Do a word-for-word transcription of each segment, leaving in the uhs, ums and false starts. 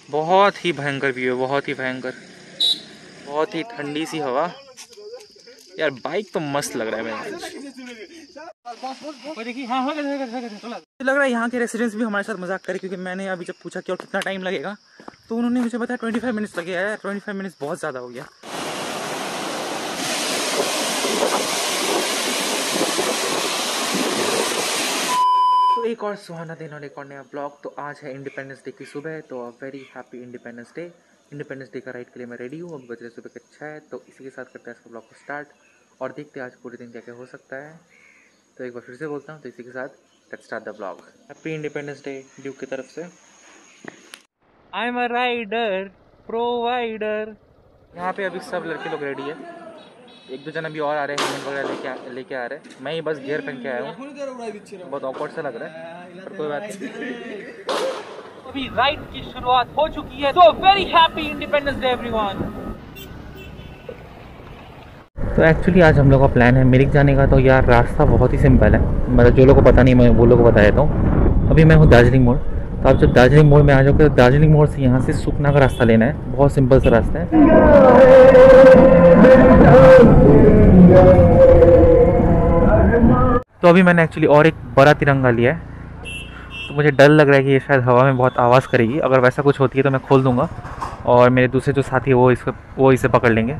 बहुत ही भयंकर व्यू है, बहुत ही भयंकर, बहुत ही ठंडी सी हवा। यार बाइक तो मस्त लग रहा है मेरे। देखिए हाँ हो गया, लग रहा है यहाँ के रेसिडेंट्स भी हमारे साथ मजाक करे, क्योंकि मैंने अभी जब पूछा कि और कितना टाइम लगेगा तो उन्होंने मुझे बताया पच्चीस मिनट्स लगेगा। यार पच्चीस मिनट्स बहुत ज़्यादा हो गया। तो एक और सुहाना दिन और एक और नया ब्लॉग। तो आज है इंडिपेंडेंस डे की सुबह, तो very happy independence day. Independence day का राइड के लिए मैं रेडी हूँ। अभी बज रहे सुबह के छः, तो इसी के साथ करते हैं इसका ब्लॉग को स्टार्ट और देखते हैं आज पूरे दिन क्या क्या हो सकता है। तो एक बार फिर से बोलता हूँ, तो इसी के साथ let's start the blog. Happy independence day Duke की तरफ से। I am a rider provider. यहाँ पे अभी सब लड़के लोग रेडी है, एक दो जन अभी और आ रहे हैं, हेलमेट वगैरह लेके लेके आ रहे हैं। मैं ही बस गियर पहन के आया हूँ, बहुत ऑकवर्ड सा लग रहा है पर कोई बात नहीं। अभी राइड की शुरुआत हो चुकी है, तो very happy independence day everyone. तो एक्चुअली आज हम लोग का प्लान है मिरिक जाने का। तो यार रास्ता बहुत ही सिंपल है, मतलब जो लोग को पता नहीं मैं वो लोग को बता देता हूँ। अभी मैं हूँ दार्जिलिंग मोड़, तो आप जब दार्जिलिंग मोड़ में आ जाओगे तो दार्जिलिंग मोड़ से यहाँ से सुखना का रास्ता लेना है। बहुत सिंपल सा रास्ता है। तो अभी मैंने एक्चुअली और एक बड़ा तिरंगा लिया है, तो मुझे डर लग रहा है कि ये शायद हवा में बहुत आवाज़ करेगी। अगर वैसा कुछ होती है तो मैं खोल दूंगा और मेरे दूसरे जो साथी है वो इसको वो इसे पकड़ लेंगे।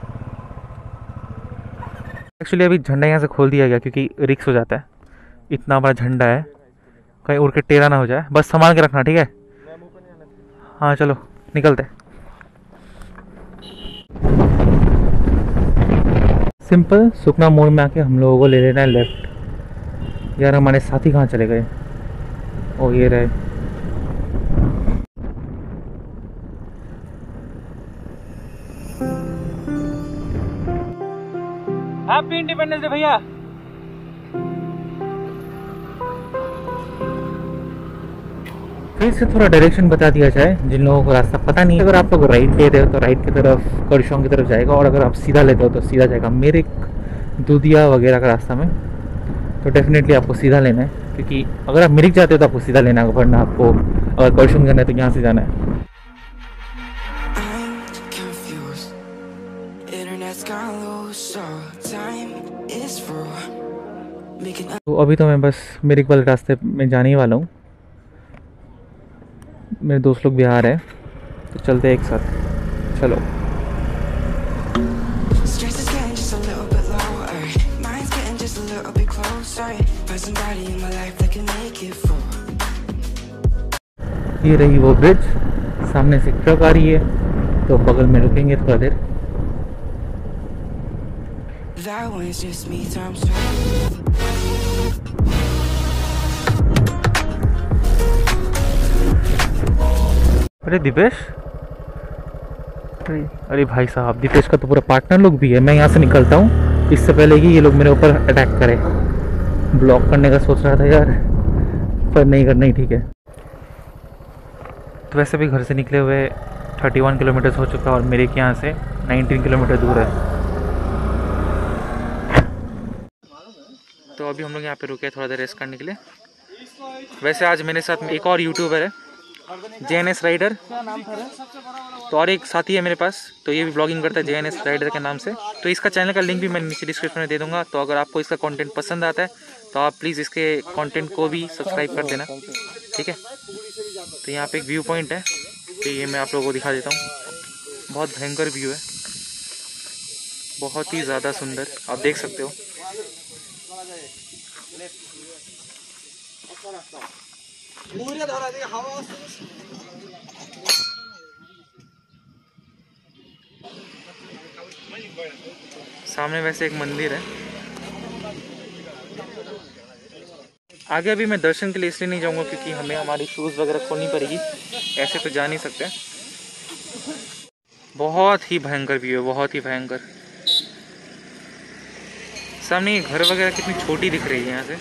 एक्चुअली अभी झंडा यहाँ से खोल दिया गया क्योंकि रिक्स हो जाता है, इतना बड़ा झंडा है, कहीं उड़ के टेढ़ा ना हो जाए। बस संभाल के रखना, ठीक है? हाँ चलो निकलते हैं। सिंपल सुखना मोड़ में आके हम लोगों को ले लेना है लेफ्ट। यार हमारे साथी कहाँ चले गए? ओ ये रहे। हैप्पी इंडिपेंडेंस डे भैया। फिर से थोड़ा डायरेक्शन बता दिया जाए जिन लोगों को रास्ता पता नहीं है। अगर आप लोग राइट ले रहे हो तो राइट की तरफ करशोंग की तरफ जाएगा, और अगर आप सीधा लेते हो तो सीधा जाएगा मेरिक दूधिया वगैरह का रास्ता में। तो डेफिनेटली आपको सीधा लेना है, क्योंकि अगर आप मिरिक जाते हो तो आपको सीधा लेना है, वरना आपको अगर करशोंग जाना है तो यहाँ से जाना है। तो अभी तो मैं बस मिरिक वाले रास्ते में जाने ही वाला हूँ। मेरे दोस्त लोग भी आ रहे हैं, तो चलते हैं एक साथ। चलो ये रही वो ब्रिज, सामने से ट्रक आ रही है, तो बगल में रुकेंगे थोड़ा देर। अरे दीपेश, अरे अरे भाई साहब, दीपेश का तो पूरा पार्टनर लोग भी है। मैं यहाँ से निकलता हूँ इससे पहले कि ये लोग मेरे ऊपर अटैक करें। ब्लॉक करने का सोच रहा था यार, पर नहीं करना ही ठीक है। तो वैसे भी घर से निकले हुए इकतीस किलोमीटर हो चुका है और मेरे यहाँ से उन्नीस किलोमीटर दूर है। तो अभी हम लोग यहाँ पे रुके थोड़ा देर रेस्ट करने के लिए। वैसे आज मेरे साथ में एक और यूट्यूबर है, जे एन एस राइडर, तो और एक साथी है मेरे पास, तो ये भी ब्लॉगिंग करता है जे एन एस राइडर के नाम से। तो इसका चैनल का लिंक भी मैं नीचे डिस्क्रिप्शन में दे दूंगा। तो अगर आपको इसका कंटेंट पसंद आता है तो आप प्लीज़ इसके कंटेंट को भी सब्सक्राइब कर देना, ठीक है? तो यहाँ पे एक व्यू पॉइंट है, तो ये मैं आप लोगों को दिखा देता हूँ। बहुत भयंकर व्यू है, बहुत ही ज़्यादा सुंदर, आप देख सकते हो। सामने वैसे एक मंदिर है। आगे अभी मैं दर्शन के लिए इसलिए नहीं जाऊंगा क्योंकि हमें हमारी शूज़ वगैरह खोलनी पड़ेगी, ऐसे तो जा नहीं सकते। बहुत ही भयंकर व्यू है, बहुत ही भयंकर। सामने ये घर वगैरह कितनी छोटी दिख रही है यहाँ से।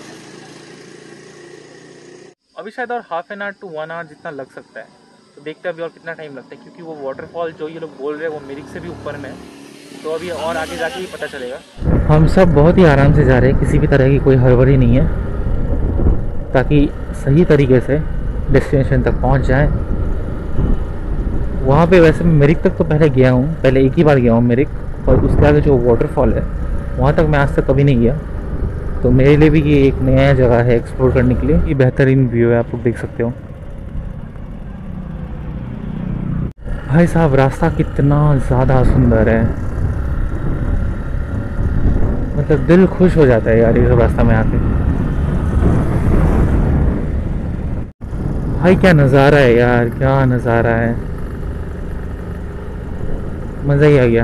अभी शायद और half an hour to one hour जितना लग सकता है, तो देखते हैं अभी और कितना टाइम लगता है, क्योंकि वो वाटरफॉल जो ये लोग बोल रहे हैं वो मिरिक से भी ऊपर में है, तो अभी और आगे जाके ही पता चलेगा। हम सब बहुत ही आराम से जा रहे हैं, किसी भी तरह की कोई हड़बड़ी नहीं है, ताकि सही तरीके से डेस्टिनेशन तक पहुंच जाए। वहाँ पे वैसे मैं मिरिक तक तो पहले गया हूँ, पहले एक ही बार गया हूँ मिरिक, और उसके आगे जो वाटरफॉल है वहाँ तक मैं आज तक कभी नहीं गया। तो मेरे लिए भी ये एक नया जगह है एक्सप्लोर करने के लिए। ये बेहतरीन व्यू है, आप लोग देख सकते हो। भाई साहब रास्ता कितना ज़्यादा सुंदर है, मतलब दिल खुश हो जाता है यार ये सब रास्ता में आके। भाई क्या नज़ारा है यार, क्या नज़ारा है, मज़ा ही आ गया।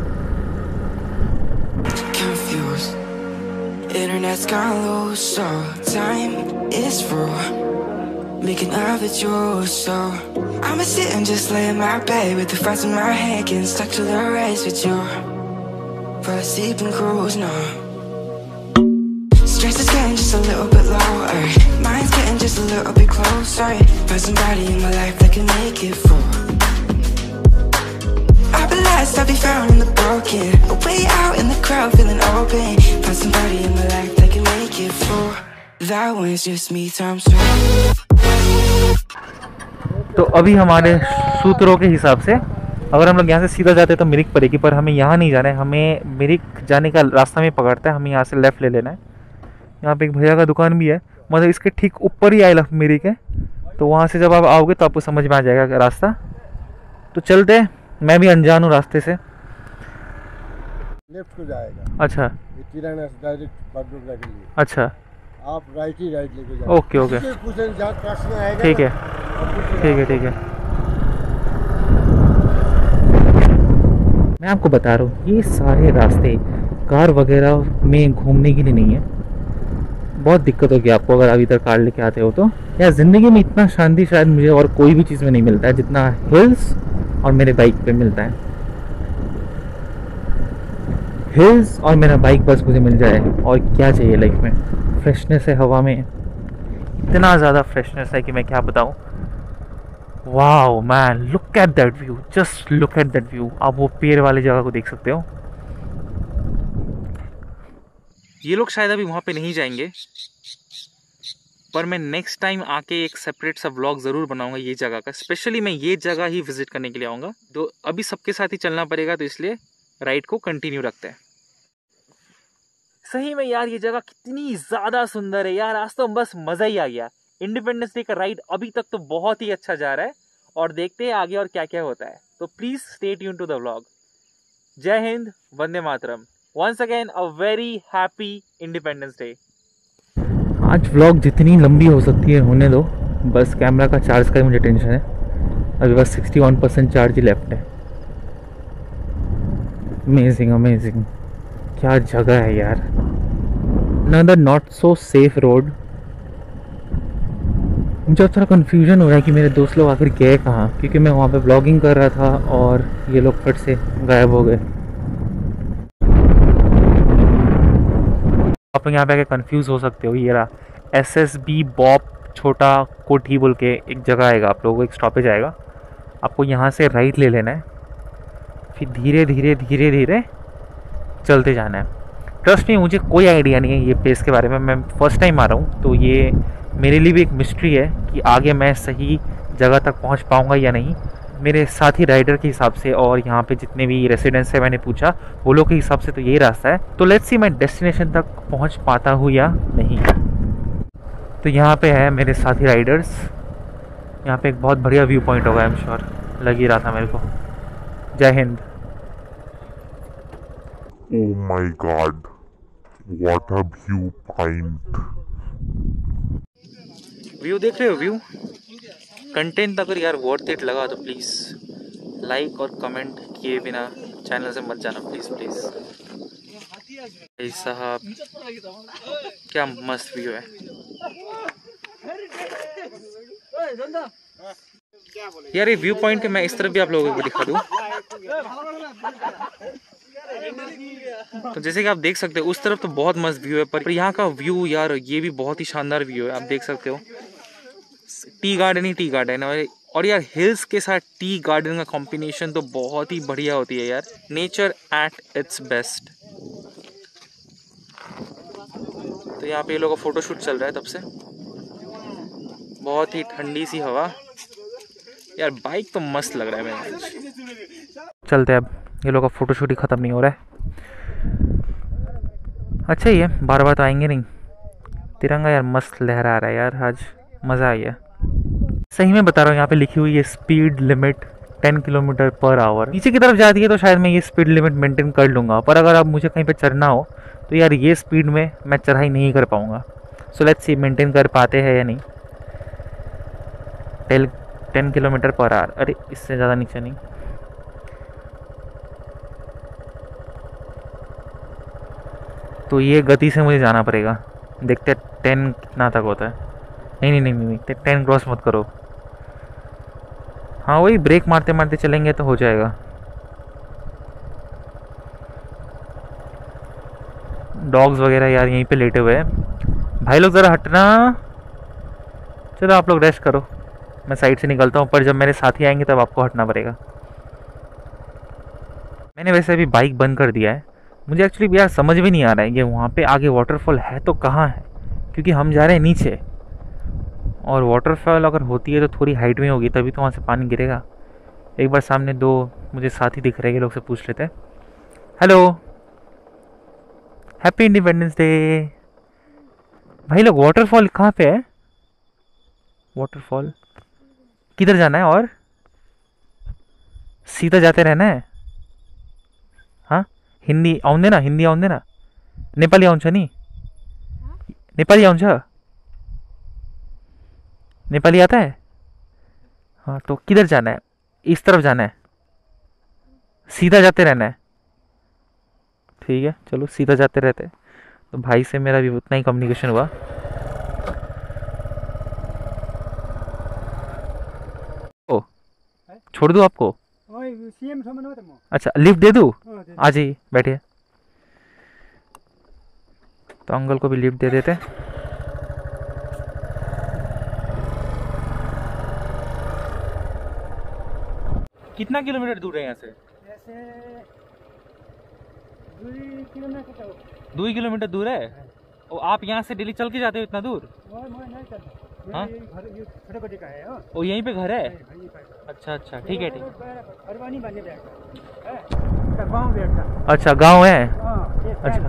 Internet's gone low, so time is raw, making love at you, so I'ma sit and just lay in my bed with the thoughts in my head, getting stuck to the race with you, for a sleeping cruise now. Stress is getting just a little bit lower, mind's getting just a little bit closer, find somebody in my life that can make it for. I'll be lost, I'll be found in the broken, a way out in the crowd feeling open, find somebody in my life that can make it for. That one's just me times two. तो अभी हमारे सूत्रों के हिसाब से अगर हम लोग यहाँ से सीधा जाते हैं तो मिरिक पड़ेगी, पर हमें यहाँ नहीं जाना है, हमें मिरिक जाने का रास्ता में पकड़ता है, हमें यहाँ से लेफ़्ट ले लेना है। यहाँ पे एक भैया का दुकान भी है, मतलब इसके ठीक ऊपर ही आई लव मिरिक है, तो वहाँ से जब आप आओगे तो आपको समझ में आ जाएगा रास्ता। तो चलते हैं, मैं भी अनजान हूँ रास्ते से। लेफ्ट को जाएगा। अच्छा, किराना से डायरेक्ट बागडोगरा के लिए। अच्छा, आप राइट ही राइट लेके जाओ। ओके ओके, ठीक है ठीक है ठीक है। मैं आपको बता रहा हूँ ये सारे रास्ते कार वगैरह में घूमने के लिए नहीं है, बहुत दिक्कत होगी आपको अगर आप इधर कार लेके आते हो तो। यार ज़िंदगी में इतना शांति शायद मुझे और कोई भी चीज़ में नहीं मिलता है जितना हिल्स और मेरे बाइक पे मिलता है। हिल्स और मेरा बाइक बस मुझे मिल जाए और क्या चाहिए लाइफ में। फ्रेशनेस है हवा में, इतना ज़्यादा फ्रेशनेस है कि मैं क्या बताऊँ। Wow man, look at that view, just look at that view. आप वो पेड़ वाली जगह को देख सकते हो। ये लोग शायद अभी वहाँ पे नहीं जाएंगे, पर मैं नेक्स्ट टाइम आके एक सेपरेट सा व्लॉग ज़रूर बनाऊंगा ये जगह का। स्पेशली मैं ये जगह ही विजिट करने के लिए आऊँगा, तो अभी सबके साथ ही चलना पड़ेगा, तो इसलिए राइड को कंटिन्यू रखते हैं। सही में यार ये जगह कितनी ज़्यादा सुंदर है यार, आज तो बस मज़ा ही आ गया। इंडिपेंडेंस डे का राइड अभी तक तो बहुत ही अच्छा जा रहा है, और देखते हैं आगे और क्या क्या होता है। तो please stay tune to the vlog. जय हिंद, वंदे मातरम। Once again a very happy independence day. आज व्लॉग जितनी लंबी हो सकती है होने दो, बस कैमरा का चार्ज का ही मुझे टेंशन है। अभी बस सिक्सटी वन परसेंट चार्ज ही लेफ्ट है। अमेजिंग अमेजिंग, क्या जगह है यार। Another not so safe road. मुझे थोड़ा कन्फ्यूजन हो रहा है कि मेरे दोस्त लोग आखिर गए कहाँ, क्योंकि मैं वहाँ पे ब्लॉगिंग कर रहा था और ये लोग फट से गायब हो गए। आप लोग यहाँ पे आके कंफ्यूज हो सकते हो। ये रहा एस एस बी बॉप छोटा कोठी बोल के एक जगह आएगा, आप लोगों को एक स्टॉपेज आएगा, आपको यहाँ से राइट ले लेना है, फिर धीरे धीरे धीरे धीरे चलते जाना है। ट्रस्ट में मुझे कोई आइडिया नहीं है ये प्लेस के बारे में, मैं फर्स्ट टाइम आ रहा हूँ, तो ये मेरे लिए भी एक मिस्ट्री है कि आगे मैं सही जगह तक पहुँच पाऊँगा या नहीं। मेरे साथी राइडर के हिसाब से और यहाँ पे जितने भी रेसिडेंट्स हैं मैंने पूछा, वो लोग के हिसाब से तो यही रास्ता है। तो लेट्स सी मैं डेस्टिनेशन तक पहुँच पाता हूँ या नहीं। तो यहाँ पे है मेरे साथी राइडर्स, यहाँ पे एक बहुत बढ़िया व्यू पॉइंट होगा, आई एम श्योर, लग ही रहा था मेरे को। जय Hind. Oh my god, what a view point. View देख रहे हो? व्यू कंटेंट अगर यार वर्थ इट लगा तो प्लीज़ लाइक और कमेंट किए बिना चैनल से मत जाना प्लीज़ प्लीज़। भाई साहब क्या मस्त व्यू है यार। ये व्यू पॉइंट के मैं इस तरफ भी आप लोगों को दिखा दूँ, तो जैसे कि आप देख सकते हो उस तरफ तो बहुत मस्त व्यू है, पर यहाँ का व्यू यार ये भी बहुत ही शानदार व्यू है। आप देख सकते हो टी गार्डन ही टी गार्डन है, और यार हिल्स के साथ टी गार्डन का कॉम्बिनेशन तो बहुत ही बढ़िया होती है यार। Nature at its best. तो यहाँ पे ये लोगों का फोटोशूट चल रहा है तब से, बहुत ही ठंडी सी हवा, यार बाइक तो मस्त लग रहा है मेरा। चलते अब, ये लोग का फोटोशूट ही ख़त्म नहीं हो रहा है। अच्छा ही है, बार बार तो आएंगे नहीं। तिरंगा यार मस्त लहरा रहा है यार, आज मज़ा आ गया। सही में बता रहा हूँ, यहाँ पे लिखी हुई है speed limit ten kilometre per hour. नीचे की तरफ जाती है तो शायद मैं ये स्पीड लिमिट मेंटेन कर लूँगा, पर अगर अब मुझे कहीं पे चढ़ना हो तो यार ये स्पीड में मैं चढ़ाई नहीं कर पाऊँगा। सो लेट्स सी मेंटेन कर पाते हैं या नहीं। Tell ten kilometre per hour, अरे इससे ज़्यादा नीचे नहीं। तो ये गति से मुझे जाना पड़ेगा। देखते हैं टेन कितना तक होता है। नहीं नहीं नहीं नहीं, नहीं टेन क्रॉस मत करो। हाँ वही ब्रेक मारते मारते चलेंगे तो हो जाएगा। डॉग्स वगैरह यार यहीं पे लेटे हुए हैं। भाई लोग ज़रा हटना। चलो आप लोग रेस्ट करो, मैं साइड से निकलता हूँ, पर जब मेरे साथी आएंगे तब आपको हटना पड़ेगा। मैंने वैसे अभी बाइक बंद कर दिया है। मुझे एक्चुअली यार समझ भी नहीं आ रहा है कि वहाँ पे आगे वाटरफॉल है तो कहाँ है, क्योंकि हम जा रहे हैं नीचे, और वाटरफॉल अगर होती है तो थोड़ी हाइट में होगी, तभी तो वहाँ से पानी गिरेगा। एक बार सामने दो मुझे साथी दिख रहे हैं, लोग से पूछ लेते हैं। Hello, happy independence day. भाई लोग वाटरफॉल कहाँ पे है? वाटरफॉल किधर जाना है? और सीधा जाते रहना है? हाँ हिंदी आउंदे ना, हिंदी आउंदे ना, नेपाली आउँछ नि? नेपाली आउँछ? नेपाली आता है? हाँ तो किधर जाना है? इस तरफ जाना है, सीधा जाते रहना है। ठीक है चलो सीधा जाते रहते। तो भाई से मेरा भी उतना ही कम्युनिकेशन हुआ। ओ छोड़ दूँ आपको? अच्छा लिफ्ट दे दूँ? आ जाइए बैठिए। तो अंकल को भी लिफ्ट दे देते। कितना किलोमीटर दूर है यहाँ से? दो ही किलोमीटर दूर है। और आप यहाँ से डेली चल के जाते हो इतना दूर? हाँ वो यहीं पे घर है? अच्छा अच्छा ठीक है ठीक। अच्छा गांव है। अच्छा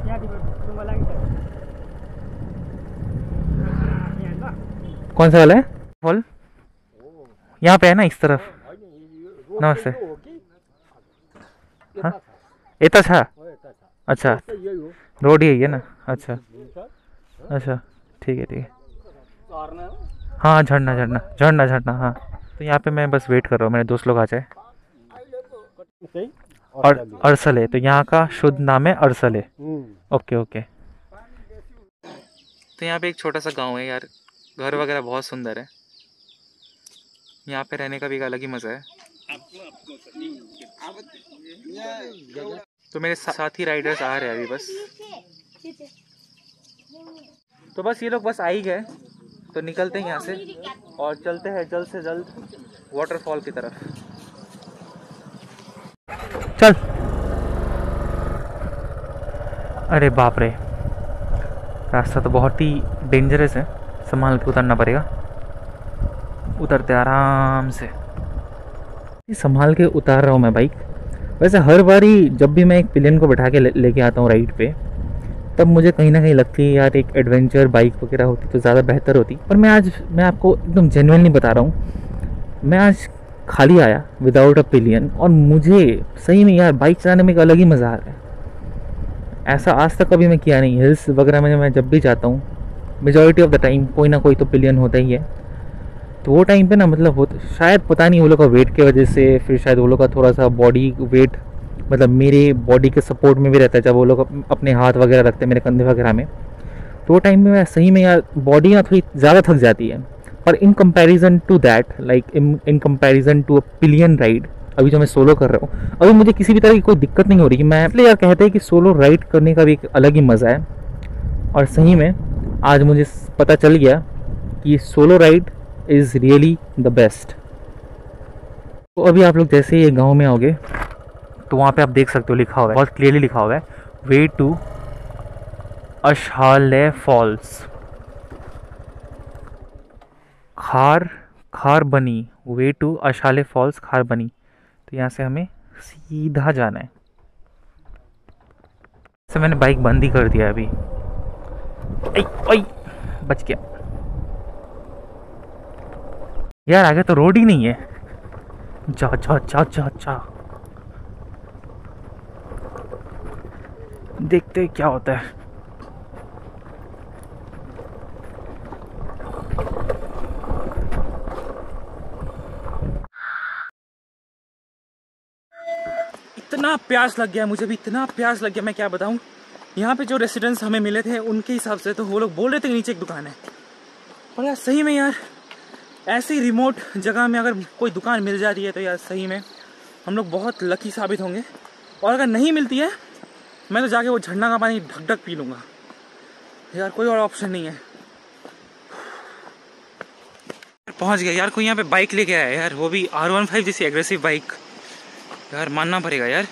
कौन सा वाला है फॉल? यहाँ पे है ना इस तरफ? नमस्ते। हाँ इतना था? अच्छा रोड ही है ना? अच्छा अच्छा ठीक है ठीक है। हाँ झरना झरना झरना झरना हाँ। तो यहाँ पे मैं बस वेट कर रहा हूँ, मेरे दोस्त लोग आ जाए। और अरसले, तो यहाँ का शुद्ध नाम है अरसले। Okay okay. तो यहाँ पे एक छोटा सा गांव है यार, घर वगैरह बहुत सुंदर है। यहाँ पे रहने का भी एक अलग ही मज़ा है। तो मेरे साथी राइडर्स आ रहे हैं अभी बस। तो बस ये लोग बस आ ही गए, तो निकलते हैं यहाँ से और चलते हैं जल्द से जल्द वाटरफॉल की तरफ। चल। अरे बाप रे, रास्ता तो बहुत ही डेंजरस है, संभाल के उतरना पड़ेगा। उतरते आराम से, संभाल के उतार रहा हूँ मैं बाइक। वैसे हर बारी जब भी मैं एक पिलियन को बैठा के लेके आता हूँ राइड पे, तब मुझे कहीं ना कहीं लगती है यार एक एडवेंचर बाइक वगैरह होती तो ज़्यादा बेहतर होती। पर मैं आज मैं आपको एकदम जेन्युइनली बता रहा हूँ, मैं आज खाली आया विदाउट अ पिलियन, और मुझे सही में यार बाइक चलाने में एक अलग ही मज़ा आ रहा है। ऐसा आज तक कभी मैं किया नहीं। हिल्स वगैरह में मैं जब भी जाता हूँ, मेजॉरिटी ऑफ द टाइम कोई ना कोई तो पिलियन होता ही है। तो वो टाइम पे ना मतलब हो, शायद पता नहीं वो लोग का वेट की वजह से, फिर शायद वो लोग का थोड़ा सा बॉडी वेट मतलब मेरे बॉडी के सपोर्ट में भी रहता है, जब वो लोग अपने हाथ वगैरह रखते हैं मेरे कंधे वगैरह में, तो वो टाइम में मैं सही में यार बॉडी ना थोड़ी ज़्यादा थक जाती है। पर in comparison to that, like in in comparison to a pillion ride, अभी जो मैं सोलो कर रहा हूँ, अभी मुझे किसी भी तरह की कोई दिक्कत नहीं हो रही कि मैं, इसलिए यार कहते हैं कि सोलो राइड करने का भी एक अलग ही मज़ा है। और सही में आज मुझे पता चल गया कि solo ride is really the best. तो अभी आप लोग जैसे ये गाँव में आओगे तो वहाँ पे आप देख सकते हो, लिखा हुआ है, बहुत क्लियरली लिखा हुआ है, वे टू अशाले फॉल्स। खार खार बनी वे टू अशाले फॉल्स खारबनी। तो यहाँ से हमें सीधा जाना है। से मैंने बाइक बंद ही कर दिया अभी। आई, आई, बच गया यार, आगे तो रोड ही नहीं है। जा जा जा जा जा, देखते हैं क्या होता है। इतना प्यास लग गया मुझे भी, इतना प्यास लग गया मैं क्या बताऊं। यहाँ पे जो रेसिडेंट्स हमें मिले थे उनके हिसाब से तो वो लोग बोल रहे थे कि नीचे एक दुकान है, और यार सही में यार ऐसी रिमोट जगह में अगर कोई दुकान मिल जाती है तो यार सही में हम लोग बहुत लकी साबित होंगे। और अगर नहीं मिलती है मैं तो जाके वो झरना का पानी ढक ढक पी लूँगा यार, कोई और ऑप्शन नहीं है। पहुँच गया यार, कोई यहाँ पे बाइक लेके आया यार, वो भी आर वन फाइव जैसी एग्रेसिव बाइक यार, मानना पड़ेगा यार।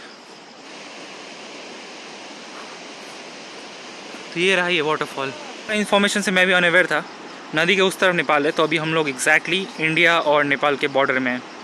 तो ये रहा ये वाटरफॉल। इन्फॉर्मेशन से मैं भी अनअवेयर था, नदी के उस तरफ नेपाल है, तो अभी हम लोग एग्जैक्टली इंडिया और नेपाल के बॉर्डर में हैं।